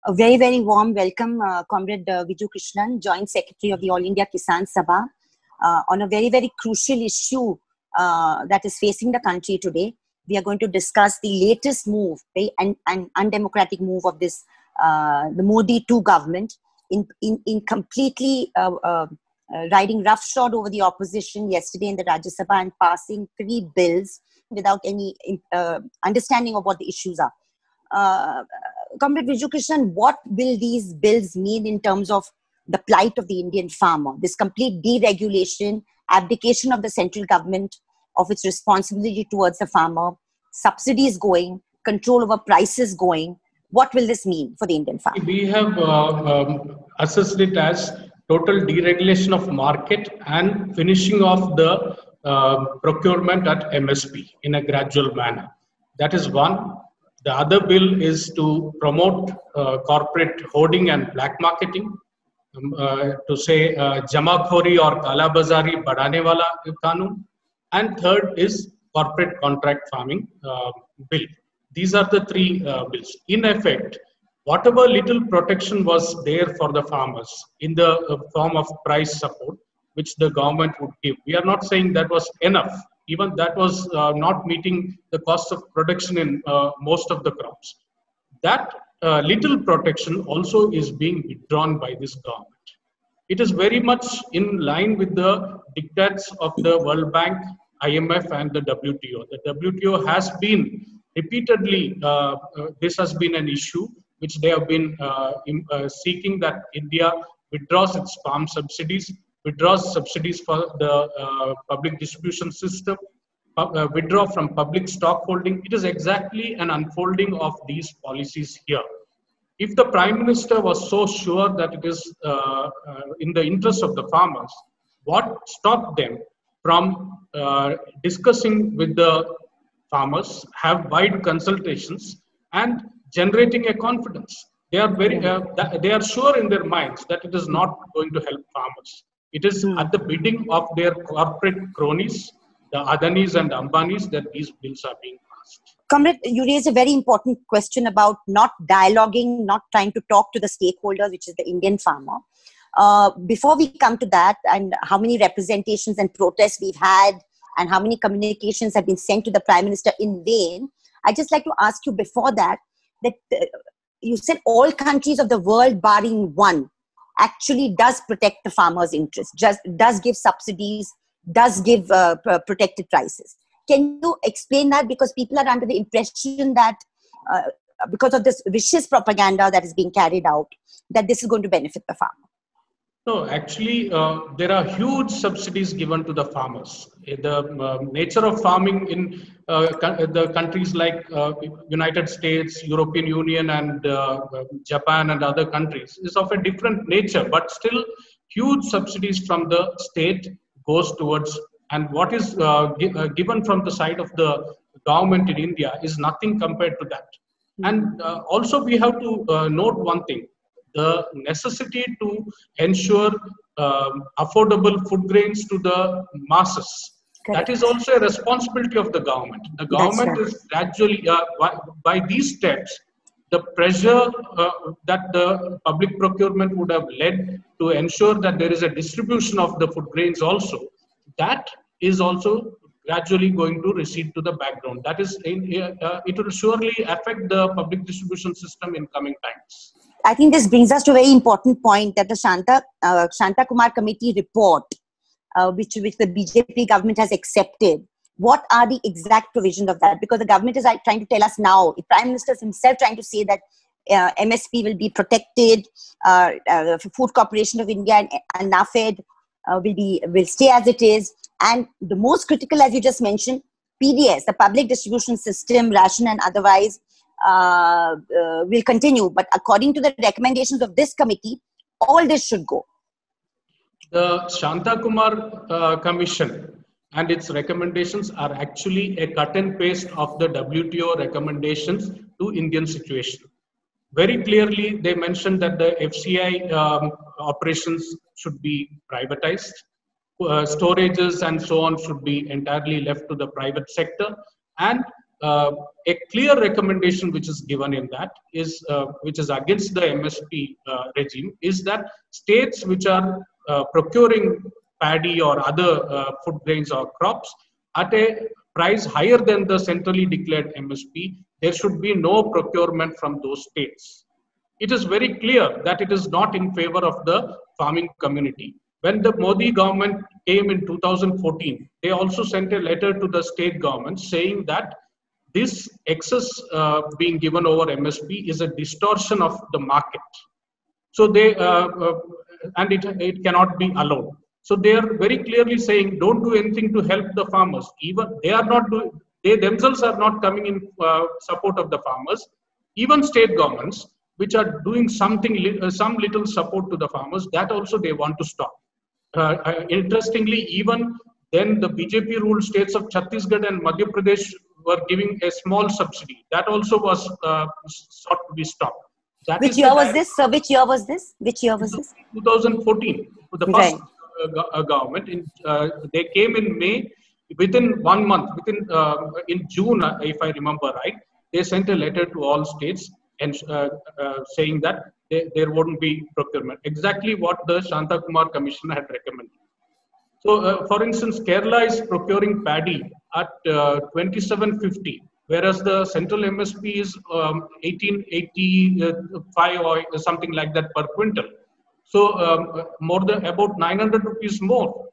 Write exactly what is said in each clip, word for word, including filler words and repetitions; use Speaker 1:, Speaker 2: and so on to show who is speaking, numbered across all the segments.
Speaker 1: A very, very warm welcome, uh, Comrade uh, Viju Krishnan, Joint Secretary of the All India Kisan Sabha, uh, on a very, very crucial issue uh, that is facing the country today. We are going to discuss the latest move, right, and, and undemocratic move of this, uh, the Modi two government in, in, in completely uh, uh, uh, riding roughshod over the opposition yesterday in the Rajya Sabha and passing three bills without any uh, understanding of what the issues are. Uh, Comrade Viju Krishnan, what will these bills mean in terms of the plight of the Indian farmer? This complete deregulation, abdication of the central government of its responsibility towards the farmer, subsidies going, control over prices going. What will this mean for the Indian farmer?
Speaker 2: We have uh, um, assessed it as total deregulation of market and finishing off the uh, procurement at M S P in a gradual manner. That is one. The other bill is to promote uh, corporate hoarding and black marketing, um, uh, to say uh, Jamakhori or Kalabazari Badane Wala Kanun. And third is corporate contract farming uh, bill. These are the three uh, bills. In effect, whatever little protection was there for the farmers in the uh, form of price support, which the government would give, we are not saying that was enough. Even that was uh, not meeting the cost of production in uh, most of the crops. That uh, little protection also is being withdrawn by this government. It is very much in line with the dictates of the World Bank, I M F and the W T O. The W T O has been repeatedly, uh, uh, this has been an issue which they have been uh, in, uh, seeking that India withdraws its farm subsidies, withdraws subsidies for the uh, public distribution system, uh, withdraw from public stock holding. It is exactly an unfolding of these policies here. If the Prime Minister was so sure that it is uh, uh, in the interest of the farmers, what stopped them from uh, discussing with the farmers, have wide consultations and generating a confidence? They are very, uh, they are sure in their minds that it is not going to help farmers. It is at the bidding of their corporate cronies, the Adanis and Ambanis, that these bills are being passed.
Speaker 1: Comrade, you raise a very important question about not dialoguing, not trying to talk to the stakeholders, which is the Indian farmer. Uh, before we come to that, and how many representations and protests we've had, and how many communications have been sent to the Prime Minister in vain, I'd just like to ask you before that, that uh, you said all countries of the world, barring one, actually does protect the farmer's interest, just does give subsidies, does give uh, protected prices. Can you explain that? Because people are under the impression that uh, because of this vicious propaganda that is being carried out, that this is going to benefit the farmer.
Speaker 2: No, actually, uh, there are huge subsidies given to the farmers. The uh, nature of farming in uh, the countries like uh, United States, European Union, and uh, Japan and other countries is of a different nature, but still huge subsidies from the state goes towards, and what is uh, gi uh, given from the side of the government in India is nothing compared to that. And uh, also we have to uh, note one thing. The necessity to ensure um, affordable food grains to the masses. Correct. That is also a responsibility of the government. The government right. is gradually, uh, by, by these steps, the pressure uh, that the public procurement would have led to ensure that there is a distribution of the food grains also, that is also gradually going to recede to the background. That is, uh, it will surely affect the public distribution system in coming times.
Speaker 1: I think this brings us to a very important point that the Shanta, uh, Shanta Kumar Committee report, uh, which, which the B J P government has accepted, what are the exact provisions of that? Because the government is uh, trying to tell us now, the Prime Minister is himself trying to say that uh, M S P will be protected, uh, uh, Food Corporation of India and, and NAFED uh, will, be, will stay as it is. And the most critical, as you just mentioned, P D S, the public distribution system, ration and otherwise, Uh, uh, will continue, but according to the recommendations of this committee, all this should go.
Speaker 2: The Shanta Kumar uh, Commission and its recommendations are actually a cut and paste of the W T O recommendations to Indian situation. Very clearly, they mentioned that the F C I um, operations should be privatized, uh, storages and so on should be entirely left to the private sector, and uh, a clear recommendation which is given in that is, uh, which is against the M S P uh, regime, is that states which are uh, procuring paddy or other uh, food grains or crops at a price higher than the centrally declared M S P, there should be no procurement from those states. It is very clear that it is not in favor of the farming community. When the Modi government came in two thousand fourteen, they also sent a letter to the state governments saying that this excess uh, being given over M S P is a distortion of the market. So they, uh, uh, and it, it cannot be allowed. So they are very clearly saying, don't do anything to help the farmers. Even they are not doing, they themselves are not coming in uh, support of the farmers. Even state governments, which are doing something, uh, some little support to the farmers, that also they want to stop. Uh, uh, interestingly, even then the B J P ruled states of Chhattisgarh and Madhya Pradesh were giving a small subsidy. That also was uh, sought to be stopped. That
Speaker 1: Which year was this? So which year was this? Which year was this?
Speaker 2: two thousand fourteen. The first
Speaker 1: Right.
Speaker 2: uh, go- uh, government, in, uh, they came in May. Within one month, within uh, in June, uh, if I remember right, they sent a letter to all states and uh, uh, saying that they, there wouldn't be procurement. Exactly what the Shanta Kumar Commission had recommended. So, uh, for instance, Kerala is procuring paddy at uh, twenty-seven fifty, whereas the central M S P is um, eighteen eighty-five or something like that per quintal. So, um, more than about nine hundred rupees more.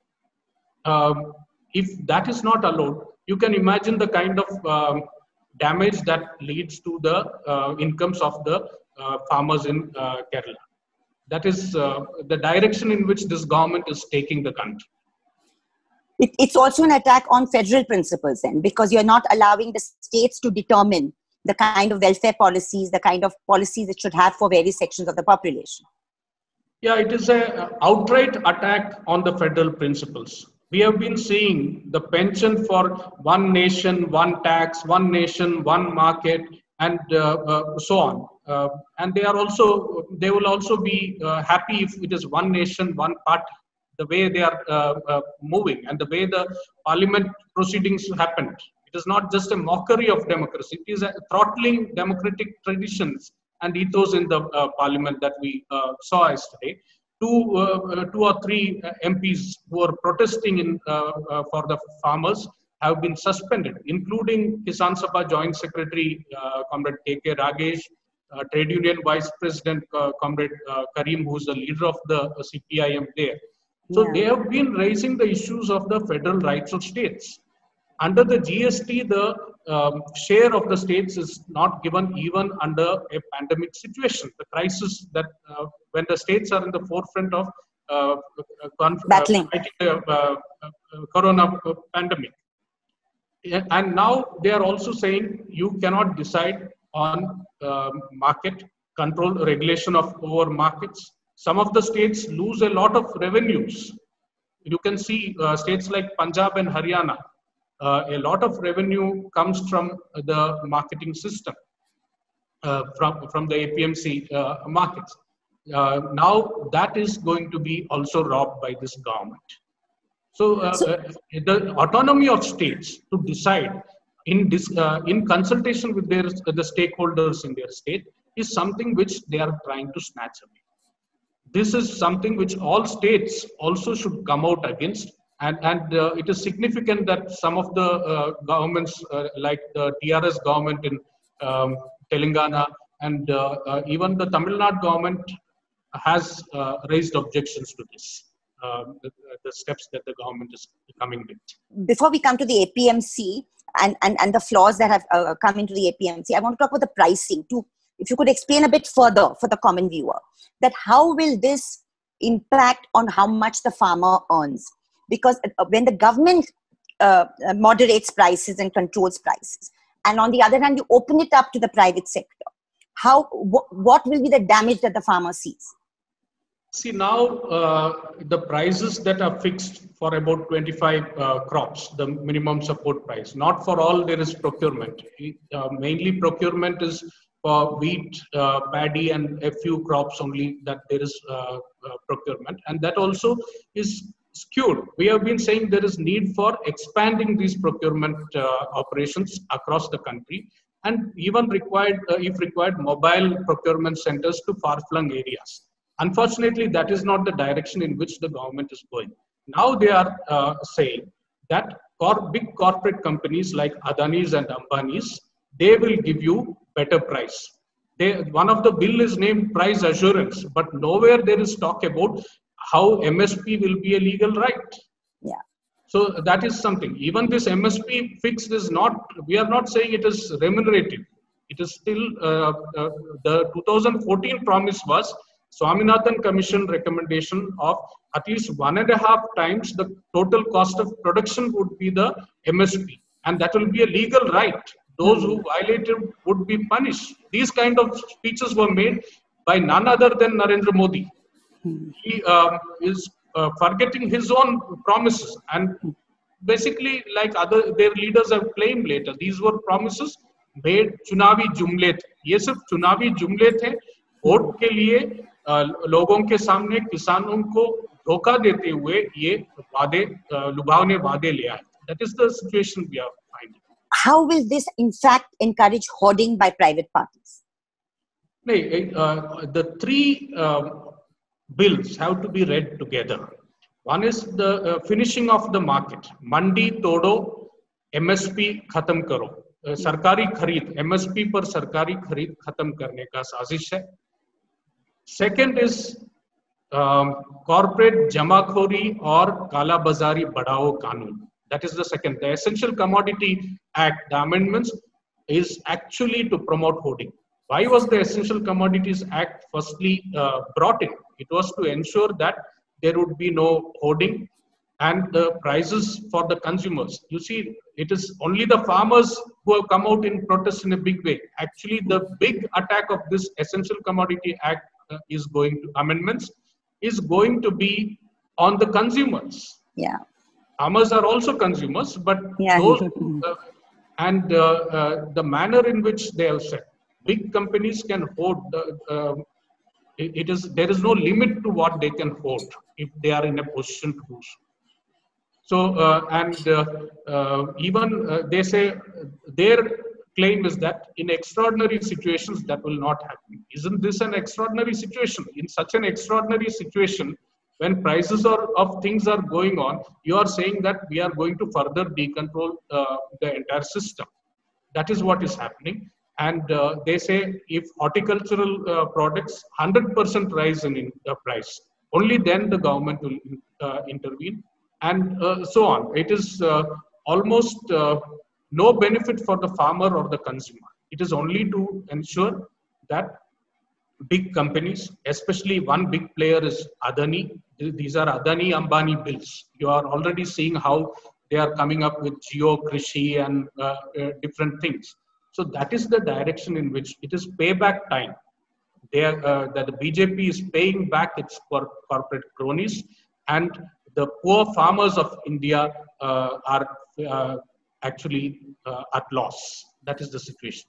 Speaker 2: Um, if that is not allowed, you can imagine the kind of um, damage that leads to the uh, incomes of the uh, farmers in uh, Kerala. That is uh, the direction in which this government is taking the country.
Speaker 1: It, it's also an attack on federal principles then, because you're not allowing the states to determine the kind of welfare policies, the kind of policies it should have for various sections of the population.
Speaker 2: Yeah, it is a outright attack on the federal principles. We have been seeing the pension for one nation, one tax, one nation, one market, and uh, uh, so on. Uh, and they are also, they will also be uh, happy if it is one nation, one party. The way they are uh, uh, moving and the way the parliament proceedings happened. It is not just a mockery of democracy. It is a throttling democratic traditions and ethos in the uh, parliament that we uh, saw yesterday. Two, uh, two or three uh, M Ps who are protesting in, uh, uh, for the farmers have been suspended, including Kisan Sabha Joint Secretary, uh, Comrade K K Ragesh, uh, Trade Union Vice President, uh, Comrade uh, Karim, who is the leader of the uh, C P I M there. So yeah. They have been raising the issues of the federal rights of states. Under the G S T, the um, share of the states is not given even under a pandemic situation. The crisis that uh, when the states are in the forefront of uh,
Speaker 1: battling
Speaker 2: uh, the uh, uh, corona pandemic. And now they are also saying you cannot decide on uh, market control, regulation of over markets. Some of the states lose a lot of revenues. You can see uh, states like Punjab and Haryana, uh, a lot of revenue comes from the marketing system, uh, from, from the A P M C uh, markets. Uh, now that is going to be also robbed by this government. So, uh, so uh, the autonomy of states to decide in, this, uh, in consultation with their, the stakeholders in their state is something which they are trying to snatch away. This is something which all states also should come out against. And, and uh, it is significant that some of the uh, governments, uh, like the T R S government in um, Telangana and uh, uh, even the Tamil Nadu government has uh, raised objections to this, uh, the, the steps that the government is coming with.
Speaker 1: Before we come to the A P M C and, and, and the flaws that have uh, come into the A P M C, I want to talk about the pricing too. If you could explain a bit further for the common viewer, that how will this impact on how much the farmer earns? Because when the government uh, moderates prices and controls prices, and on the other hand, you open it up to the private sector, how wh- what will be the damage that the farmer sees?
Speaker 2: See, now uh, the prices that are fixed for about twenty-five uh, crops, the minimum support price, not for all there is procurement. Uh, mainly procurement is for wheat, uh, paddy, and a few crops only that there is uh, uh, procurement. And that also is skewed. We have been saying there is need for expanding these procurement uh, operations across the country, and even required, uh, if required, mobile procurement centers to far-flung areas. Unfortunately, that is not the direction in which the government is going. Now they are uh, saying that for big corporate companies like Adani's and Ambani's, they will give you better price. They, one of the bill is named price assurance, but nowhere there is talk about how M S P will be a legal right.
Speaker 1: Yeah.
Speaker 2: So that is something. Even this M S P fixed is not, we are not saying it is remunerative. It is still, uh, uh, the two thousand fourteen promise was Swaminathan Commission recommendation of at least one and a half times the total cost of production would be the M S P. And that will be a legal right. Those who violated would be punished. These kind of speeches were made by none other than Narendra Modi. He um, is uh, forgetting his own promises, and basically, like other their leaders have claimed later, these were promises made चुनावी जुमले थे. ये सिर्फ चुनावी जुमले थे vote के लिए लोगों के सामने किसानों को धोखा देते हुए ये वादे लुभावने वादे ले आए. That is the situation we are finding.
Speaker 1: How will this, in fact, encourage hoarding by private parties?
Speaker 2: No, uh, the three uh, bills have to be read together. One is the uh, finishing of the market. Mandi todo, M S P khatam karo. Uh, sarkari khareed, M S P par sarkari khareed khatam karne ka sazish hai. Second is um, corporate jamakhori or kala bazari badao kanun. That is the second. The Essential Commodity Act, the amendments, is actually to promote hoarding. Why was the Essential Commodities Act firstly uh, brought in? It was to ensure that there would be no hoarding and the prices for the consumers. You see, it is only the farmers who have come out in protest in a big way. Actually, the big attack of this Essential Commodity Act uh, is going to, amendments, is going to be on the consumers.
Speaker 1: Yeah.
Speaker 2: Farmers are also consumers, but
Speaker 1: yeah.
Speaker 2: those, uh, and uh, uh, the manner in which they have said, big companies can hoard. The, uh, it, it is there is no limit to what they can hoard if they are in a position to do so. So uh, and uh, uh, even uh, they say their claim is that in extraordinary situations that will not happen. Isn't this an extraordinary situation? In such an extraordinary situation, when prices are, of things are going on, you are saying that we are going to further decontrol uh, the entire system. That is what is happening. And uh, they say if horticultural uh, products one hundred percent rise in, in uh, price, only then the government will uh, intervene, and uh, so on. It is uh, almost uh, no benefit for the farmer or the consumer. It is only to ensure that big companies, especially one big player is Adani. These are Adani Ambani bills. You are already seeing how they are coming up with Jio Krishi and uh, uh, different things. So that is the direction in which it is payback time. They are, uh, that the B J P is paying back its cor corporate cronies, and the poor farmers of India uh, are uh, actually uh, at loss. That is the situation.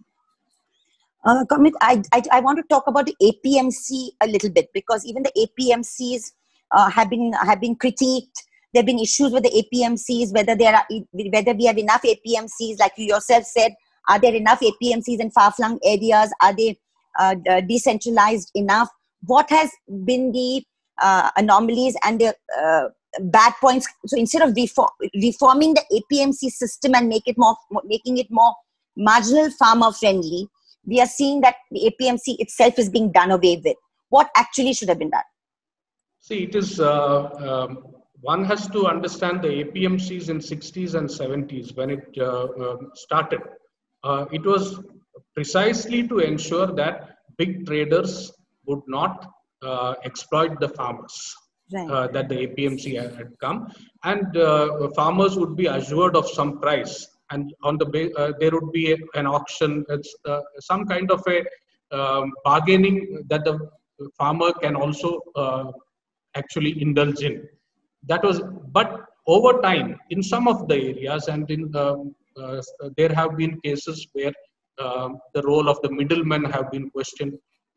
Speaker 1: Uh, Kamit, I, I, I want to talk about the A P M C a little bit, because even the A P M Cs uh, have been have been critiqued. There have been issues with the A P M Cs, whether there are whether we have enough A P M Cs, like you yourself said. Are there enough A P M Cs in far-flung areas? Are they uh, decentralized enough? What has been the uh, anomalies and the uh, bad points? So instead of reform, reforming the A P M C system and make it more, making it more marginal farmer friendly, we are seeing that the A P M C itself is being done away with. What actually should have been done?
Speaker 2: See, it is, uh, um, one has to understand the A P M Cs in sixties and seventies when it uh, uh, started. Uh, it was precisely to ensure that big traders would not uh, exploit the farmers. Right. Uh, that the A P M C had come, and uh, farmers would be assured of some price. And on the uh, there would be a, an auction, it's, uh, some kind of a um, bargaining that the farmer can also uh, actually indulge in. That was, but over time, in some of the areas, and in um, uh, there have been cases where um, the role of the middlemen have been questioned.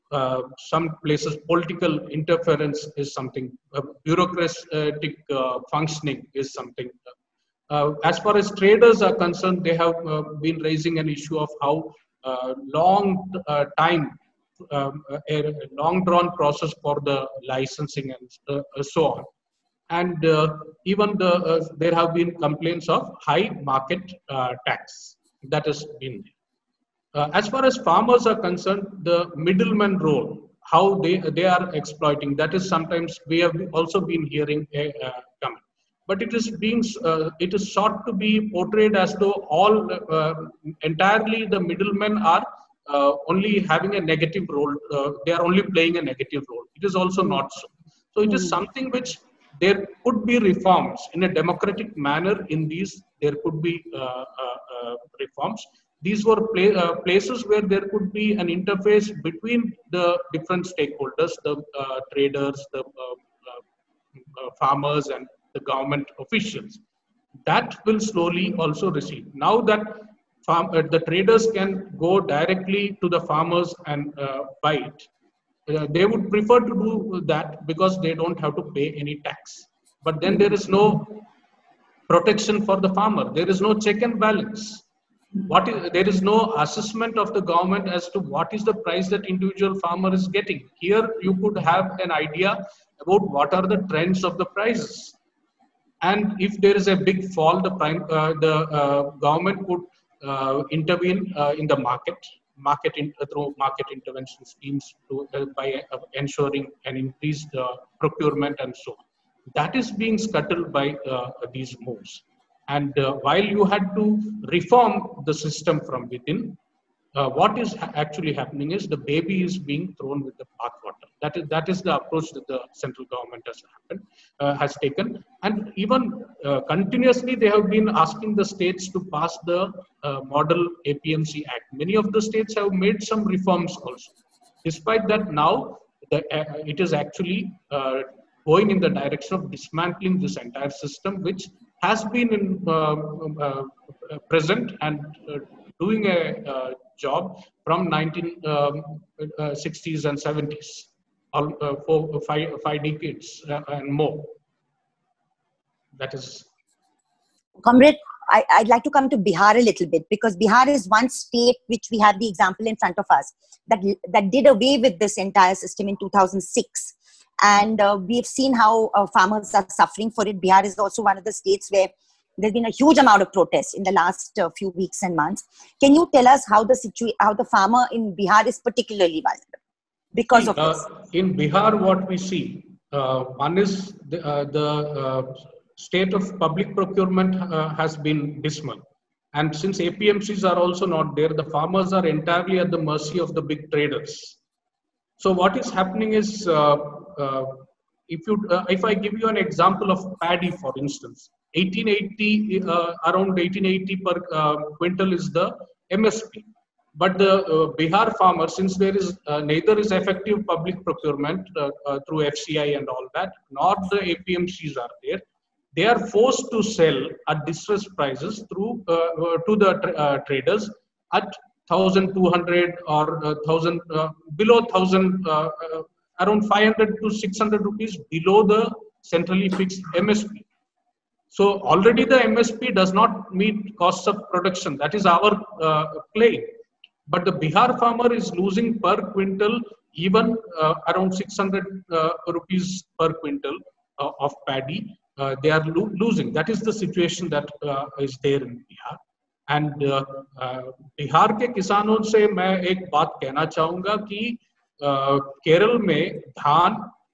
Speaker 2: uh, some places political interference is something, uh, bureaucratic uh, functioning is something. Uh, as far as traders are concerned, they have uh, been raising an issue of how uh, long uh, time, um, a long drawn process for the licensing and uh, so on. And uh, even the uh, there have been complaints of high market uh, tax that has been there. Uh, as far as farmers are concerned, the middleman role, how they they are exploiting, that is sometimes we have also been hearing a uh, comment. But it is being uh, it is sought to be portrayed as though all uh, entirely the middlemen are uh, only having a negative role. Uh, they are only playing a negative role. It is also not so. So it is something which there could be reforms in a democratic manner. In these, there could be uh, uh, uh, reforms. These were play, uh, places where there could be an interface between the different stakeholders, the uh, traders, the uh, uh, uh, farmers, and the government officials. That will slowly also recede. Now that farm, uh, the traders can go directly to the farmers and uh, buy it, uh, they would prefer to do that because they don't have to pay any tax. But then there is no protection for the farmer. There is no check and balance. What is, there is no assessment of the government as to what is the price that individual farmer is getting. Here you could have an idea about what are the trends of the prices. And if there is a big fall, the, prime, uh, the uh, government could uh, intervene uh, in the market, market in, uh, through market intervention schemes to, uh, by uh, ensuring an increased uh, procurement and so on. That is being scuttled by uh, these moves. And uh, while you had to reform the system from within, uh, what is ha actually happening is the baby is being thrown with the bathwater. That is that is the approach that the central government has happened, uh, has taken. And even uh, continuously, they have been asking the states to pass the uh, Model A P M C Act. Many of the states have made some reforms also. Despite that, now the, uh, it is actually uh, going in the direction of dismantling this entire system, which has been in, uh, uh, present and uh, doing a uh, job from nineteen sixties and seventies, all, uh, four, five, five decades uh, and more. That is.
Speaker 1: Comrade, I, I'd like to come to Bihar a little bit, because Bihar is one state which we have the example in front of us that, that did away with this entire system in two thousand six. And uh, we've seen how uh, farmers are suffering for it. Bihar is also one of the states where there's been a huge amount of protest in the last uh, few weeks and months. Can you tell us how the situ how the farmer in Bihar is particularly vulnerable because
Speaker 2: see,
Speaker 1: of
Speaker 2: uh,
Speaker 1: this?
Speaker 2: In Bihar, what we see, uh, one is the, uh, the uh, state of public procurement uh, has been dismal. And since A P M Cs are also not there, the farmers are entirely at the mercy of the big traders. So what is happening is, uh, uh, if you uh, if I give you an example of paddy, for instance, eighteen eighty uh, around eighteen eighty per uh, quintal is the M S P. But the uh, Bihar farmer, since there is uh, neither is effective public procurement uh, uh, through F C I and all that, nor the A P M Cs are there, they are forced to sell at distressed prices through uh, uh, to the tra uh, traders at one thousand two hundred or uh, one thousand uh, below one thousand, uh, uh, around five hundred to six hundred rupees below the centrally fixed M S P. So already the M S P does not meet costs of production. That is our uh, play. But the Bihar farmer is losing per quintal even uh, around six hundred uh, rupees per quintal uh, of paddy. Uh, they are lo losing. That is the situation that uh, is there in Bihar. And uh, uh, Bihar के किसानों से मैं एक बात कहना चाहूंगा कि uh, Kerala में धान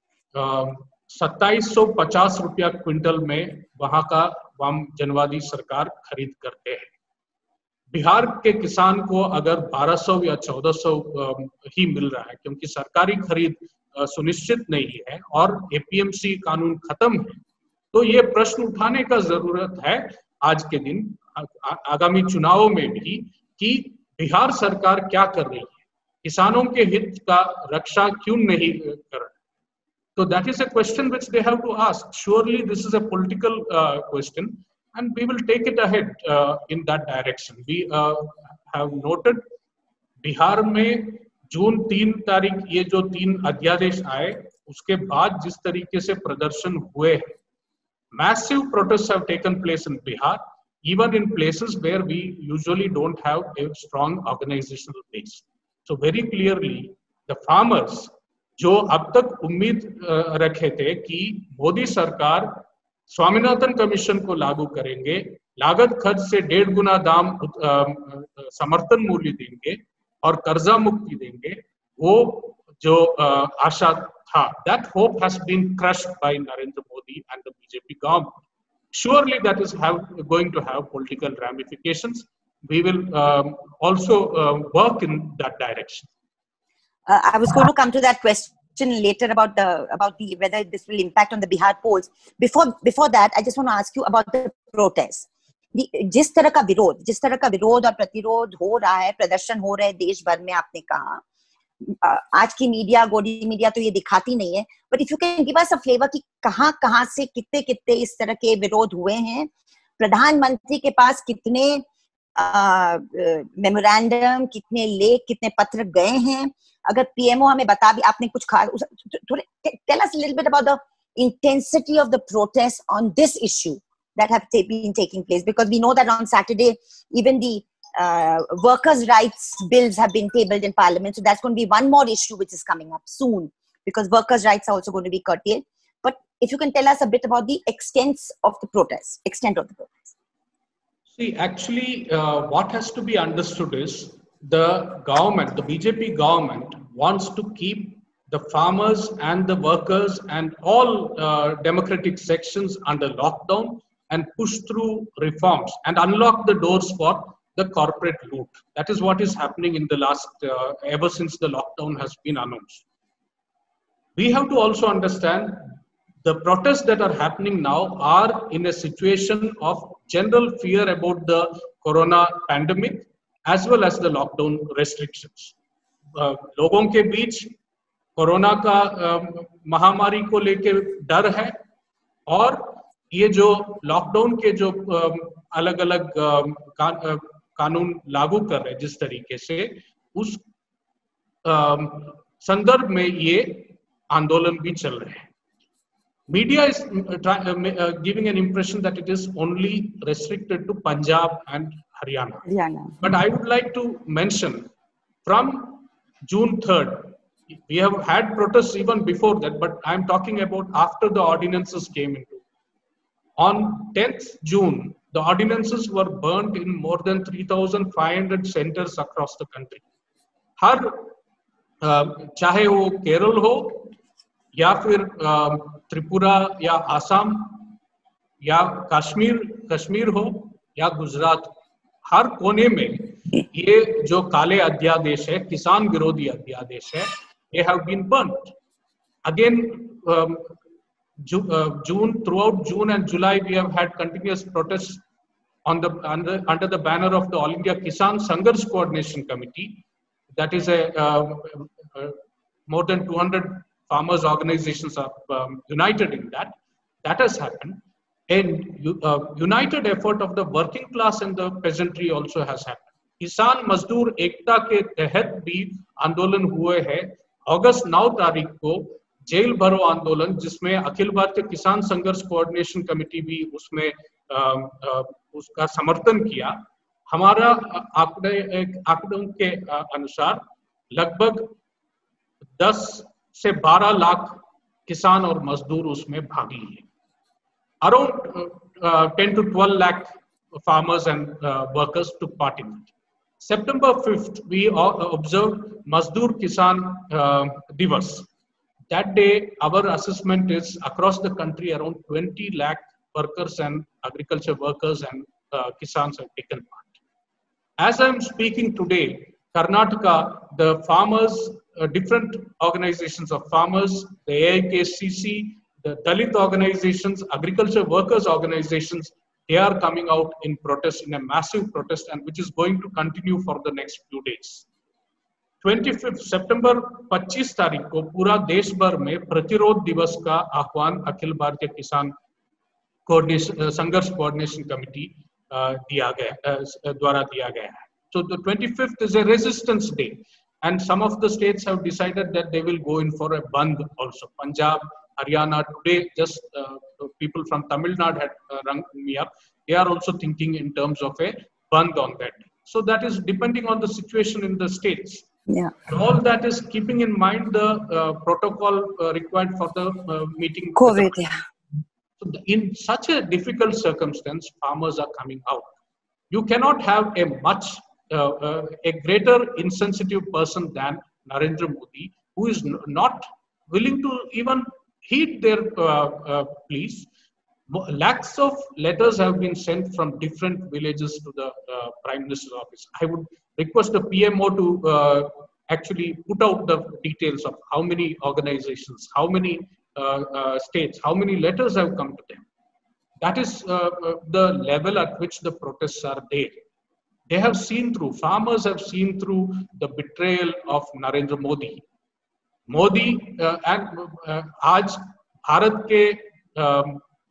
Speaker 2: सत्ताईस सौ पचास रुपया क्विंटल में वहां का वाम जनवादी सरकार खरीद करते हैं। बिहार के किसान को अगर बारह सौ या चौदह सौ ही मिल रहा है, क्योंकि सरकारी खरीद सुनिश्चित नहीं है और ए पी एम सी कानून खत्म है, तो ये प्रश्न उठाने का जरूरत है आज के दिन आ, आगामी चुनावों में भी कि बिहार सरकार क्या कर रही है, किसानों के हित का रक्षा क्यों नहीं कर रही। So that is a question which they have to ask. Surely this is a political uh, question, and we will take it ahead uh, in that direction. We uh, have noted Bihar में जून तीन तारीख ये जो तीन अध्यादेश आए उसके बाद जिस तरीके से प्रदर्शन हुए, massive protests have taken place in Bihar, even in places where we usually don't have a strong organizational base. So very clearly, the farmers जो अब तक उम्मीद रखे थे कि मोदी सरकार स्वामीनाथन कमीशन को लागू करेंगे, लागत खर्च से डेढ़ गुना दाम समर्थन मूल्य देंगे और कर्जा मुक्ति देंगे, वो जो आशा था, that hope has been crushed by Narendra Modi and the B J P government. Surely that is have, going to have political ramifications. We will um, also uh, work in that direction.
Speaker 1: Uh, I was going to come to that question later about the about the whether this will impact on the Bihar polls. Before before that, I just want to ask you about the protests. The, जिस तरह का विरोध, जिस तरह का विरोध और प्रतिरोध हो रहा है, प्रदर्शन हो रहे हैं देश भर में, आपने कहा आज की मीडिया, गोदी मीडिया तो ये दिखाती नहीं है, but if you can give us a flavour कि कहां कहां से कितने कितने इस तरह के विरोध हुए हैं, प्रधानमंत्री के पास कितने मेमोरेंडम, कितने लेख, कितने पत्र गए हैं, अगर पीएमओ हमें बता भी, आपने कुछ खा थोड़े tell us little bit about the intensity of the protest on this issue that have been taking place, because we know that on Saturday even the uh, workers' rights bills have been tabled in Parliament, so that's going to be one more issue which is coming up soon, because workers' rights are also going to be curtailed. But if you can tell us a bit about the extent of the protest, extent of the protest.
Speaker 2: See, actually, uh, what has to be understood is the government, the B J P government wants to keep the farmers and the workers and all uh, democratic sections under lockdown and push through reforms and unlock the doors for the corporate loot. That is what is happening in the last, uh, ever since the lockdown has been announced. We have to also understand the protests that are happening now are in a situation of general fear about the corona pandemic as well as the lockdown restrictions. Uh, लोगों के बीच corona का uh, महामारी को लेके डर है, और ये जो लॉकडाउन के जो अलग अलग का, कानून लागू कर रहे हैं जिस तरीके से, उस संदर्भ में ये आंदोलन भी चल रहे हैं. Media is uh, giving an impression that it is only restricted to Punjab and Haryana.
Speaker 1: Haryana.
Speaker 2: But I would like to mention from June third, we have had protests even before that, but I'm talking about after the ordinances came into. On tenth June, the ordinances were burnt in more than three thousand five hundred centers across the country. हर चाहे वो केरल हो या फिर त्रिपुरा या आसाम या कश्मीर कश्मीर हो या गुजरात, हर कोने में ये जो काले अध्यादेश है, किसान विरोधी अध्यादेश है, they have been burnt. Again, um, June, uh, June, throughout June and July, we have had continuous protests on the under, under the banner of the All India Kisan Sangharsh Coordination Committee. That is a uh, uh, more than two hundred farmers organizations are um, united in that. That has happened. And uh, united effort of the working class and the peasantry also has happened. किसान मजदूर एकता के तहत भी आंदोलन हुए हैं. अगस्त नौ तारीख को जेल भरो आंदोलन, जिसमें अखिल भारतीय किसान संघर्ष कोऑर्डिनेशन कमेटी भी उसमें आ, आ, उसका समर्थन किया. हमारा आंकड़े आंकड़ों के अनुसार लगभग दस से बारह लाख किसान और मजदूर उसमें भाग लिए. Around ten to twelve lakh farmers and uh, workers took part in it. September fifth, we observed Mazdoor Kisan uh, Divas. That day, our assessment is across the country around twenty lakh workers and agriculture workers and uh, Kisans have taken part. As I'm speaking today, Karnataka, the farmers, uh, different organizations of farmers, the A I K C C, the Dalit organizations, agriculture workers organizations, they are coming out in protest, in a massive protest, and which is going to continue for the next few days. twenty-fifth September पच्चीस तारीख को पूरा देश भर में प्रतिरोध दिवस का आह्वान अखिल भारतीय किसान कोऑर्डिनेशन संघर्ष कोऑर्डिनेशन कमेटी दिया गया द्वारा दिया गया है. So the twenty-fifth is a resistance day, And some of the states have decided that they will go in for a bandh also. Punjab, Haryana, today just uh, people from Tamil Nadu had uh, rung me up. They are also thinking in terms of a bandh on that. So that is depending on the situation in the states.
Speaker 1: Yeah.
Speaker 2: All that is keeping in mind the uh, protocol uh, required for the uh, meeting.
Speaker 1: COVID,
Speaker 2: the,
Speaker 1: yeah.
Speaker 2: So the, in such a difficult circumstance, farmers are coming out. You cannot have a much, uh, uh, a greater insensitive person than Narendra Modi, who is n- not willing to even heed their uh, uh, pleas. Lakhs of letters have been sent from different villages to the uh, Prime Minister's office. I would request the P M O to uh, actually put out the details of how many organizations, how many uh, uh, states, how many letters have come to them. That is uh, uh, the level at which the protests are there. They have seen through, farmers have seen through the betrayal of Narendra Modi. Modi uh, and uh, आज भारत के uh,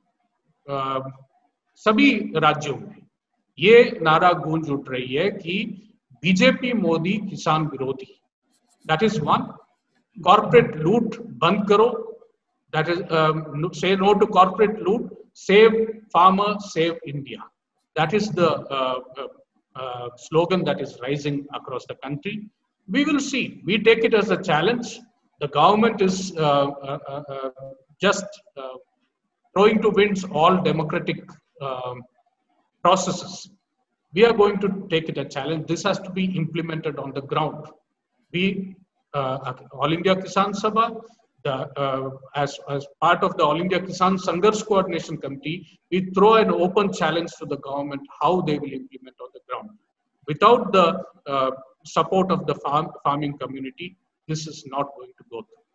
Speaker 2: uh, सभी राज्यों में ये नारा गूंज उठ रही है कि बीजेपी मोदी किसान विरोधी. That is one. Corporate loot बंद करो. That is um, say no to corporate loot. Save farmer, save India. That is the uh, uh, uh, slogan that is rising across the country. We will see. We take it as a challenge. The government is uh, uh, uh, just uh, throwing to winds all democratic um, processes. We are going to take it a challenge. This has to be implemented on the ground. We, uh, All India Kisan Sabha, the, uh, as, as part of the All India Kisan Sangharsh Coordination Committee, we throw an open challenge to the government how they will implement on the ground. Without the uh, support of the farm, farming community, this is not going to go through.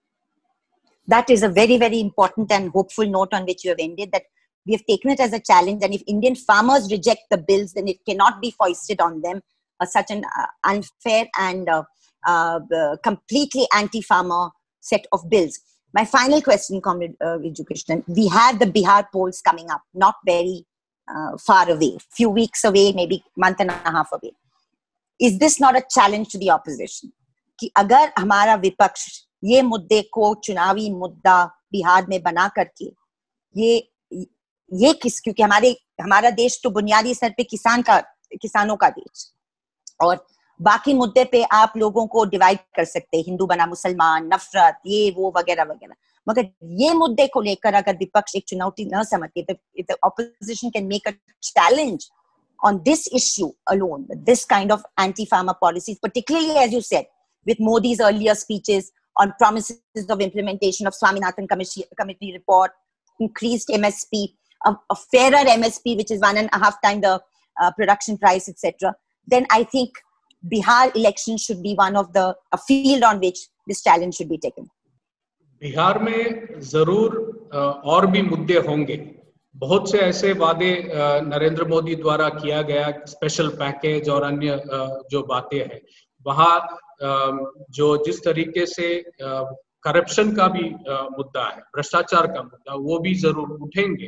Speaker 1: That is a very, very important and hopeful note on which you have ended, that we have taken it as a challenge, and if Indian farmers reject the bills, then it cannot be foisted on them, uh, such an uh, unfair and uh, uh, uh, completely anti-farmer set of bills. My final question, Comrade uh, Viju Krishnan, we have the Bihar polls coming up, not very uh, far away, few weeks away, maybe month and a half away. Is this not a challenge to the opposition? कि अगर हमारा विपक्ष ये मुद्दे को चुनावी मुद्दा बिहार में बना करके ये ये किस क्योंकि हमारे हमारा देश तो बुनियादी स्तर पे किसान का किसानों का देश, और बाकी मुद्दे पे आप लोगों को डिवाइड कर सकते हैं, हिंदू बना मुसलमान, नफरत, ये वो वगैरह वगैरह, मगर ये मुद्दे को लेकर अगर विपक्ष एक चुनौती न समझे, तो if the opposition can make a challenge on this issue alone, this kind of anti-farmer policies, particularly as you said, with Modi's earlier speeches on promises of implementation of Swaminathan Committee, committee report, increased M S P, a, a fairer M S P, which is one and a half time the uh, production price, et cetera, then I think Bihar election should be one of the a field on which this challenge should be taken.
Speaker 2: Bihar में जरूर और भी मुद्दे होंगे. बहुत से ऐसे वादे नरेंद्र मोदी द्वारा किया गया, स्पेशल पैकेज और अन्य जो बातें हैं, वहाँ जो जिस तरीके से करप्शन का भी मुद्दा है, भ्रष्टाचार का मुद्दा, वो भी जरूर उठेंगे.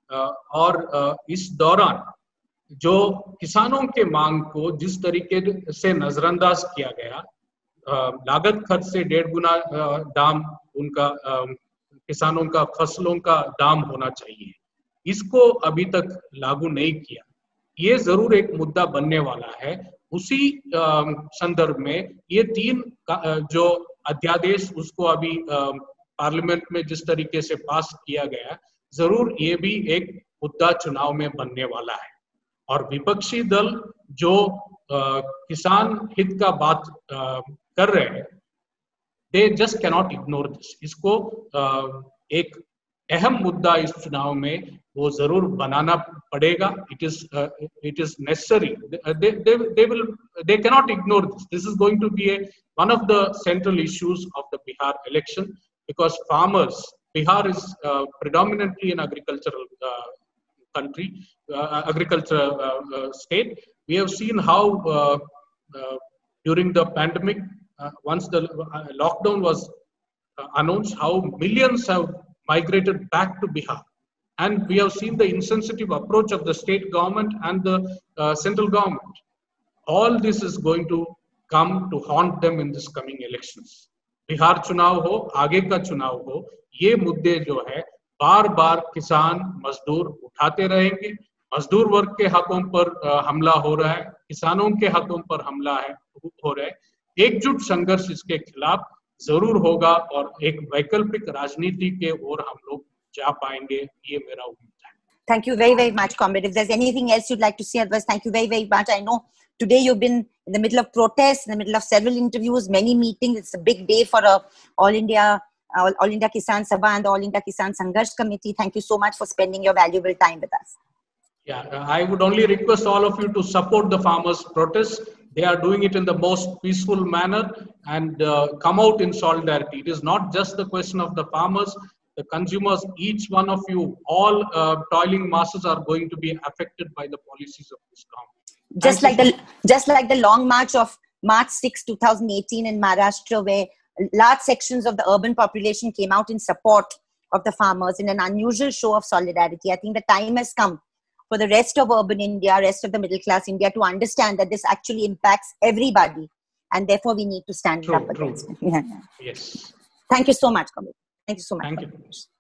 Speaker 2: और इस दौरान जो किसानों के मांग को जिस तरीके से नजरअंदाज किया गया, लागत खर्च से डेढ़ गुना दाम उनका किसानों का फसलों का दाम होना चाहिए, इसको अभी तक लागू नहीं किया. ये जरूर एक मुद्दा बनने वाला है. उसी संदर्भ में ये तीन जो अध्यादेश उसको अभी पार्लियामेंट में जिस तरीके से पास किया गया, जरूर ये भी एक मुद्दा चुनाव में बनने वाला है. और विपक्षी दल जो आ, किसान हित का बात आ, कर रहे हैं, they just cannot ignore this. इसको आ, एक अहम मुद्दा इस चुनाव में वो जरूर बनाना पड़ेगा. It is uh, it is necessary. They, they they will they cannot ignore this. This is going to be a, one of the central issues of the Bihar election, because farmers, Bihar is uh, predominantly an agricultural uh, country, uh, agricultural uh, uh, state. We have seen how uh, uh, during the pandemic, uh, once the uh, lockdown was uh, announced, how millions have migrated back to Bihar. And we have seen the insensitive approach of the state government and the uh, central government. All this is going to come to haunt them in this coming elections. Bihar चुनाव हो, आगे का चुनाव हो, ये मुद्दे जो है बार बार किसान मजदूर उठाते रहेंगे. मजदूर वर्ग के हकों पर हमला हो रहा है, किसानों के हकों पर हमला है हो रहा है. एकजुट संघर्ष इसके खिलाफ जरूर होगा और एक वैकल्पिक राजनीति के ओर हम लोग जा पाएंगे, ये मेरा उम्मीद है.
Speaker 1: Thank you very, very much, comrade. If there's anything else you'd like to say, otherwise, thank you very, very much. I know today you've been in the middle of protests, in the middle of several interviews, many meetings. It's a big day for uh, All India, uh, All India Kisan Sabha and the All India Kisan Sangharsh Committee. Thank you so much for spending your valuable time with us.
Speaker 2: Yeah, I would only request all of you to support the farmers' protests. They are doing it in the most peaceful manner and uh, come out in solidarity. It is not just the question of the farmers, the consumers, each one of you, all uh, toiling masses are going to be affected by the policies of this government.
Speaker 1: Just like the just like the long march of March sixth, two thousand eighteen in Maharashtra, where large sections of the urban population came out in support of the farmers in an unusual show of solidarity. I think the time has come for the rest of urban India, rest of the middle class India to understand that this actually impacts everybody, and therefore we need to stand
Speaker 2: true,
Speaker 1: up
Speaker 2: true.
Speaker 1: against it. Yeah.
Speaker 2: Yes.
Speaker 1: Thank you so much, Kamil. Thank you so much.
Speaker 2: Thank you.